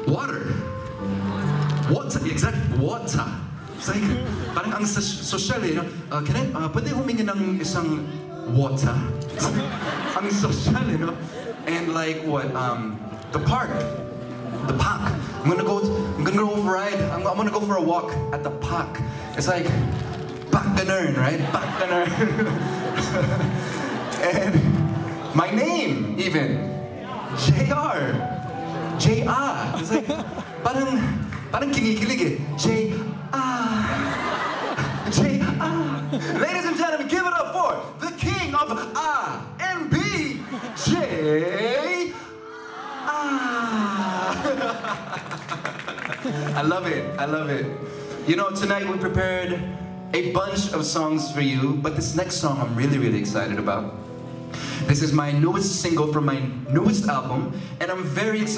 Water. Water, exactly, water. It's like, parang ang social eh, no? Pwede humingi ng isang water? Ang social eh, no? And like what, the park. The park. I'm gonna go for a ride. I'm gonna go for a walk at the park. It's like, Bakganern, right? Bakganern. And my name, even. JR. JR. It's like, parang kinikilig eh. JR. JR. Ladies and gentlemen, give it up for the king of R&B, JR. I love it. I love it. You know, tonight we prepared a bunch of songs for you, but this next song I'm really, really excited about. This is my newest single from my newest album, and I'm very excited.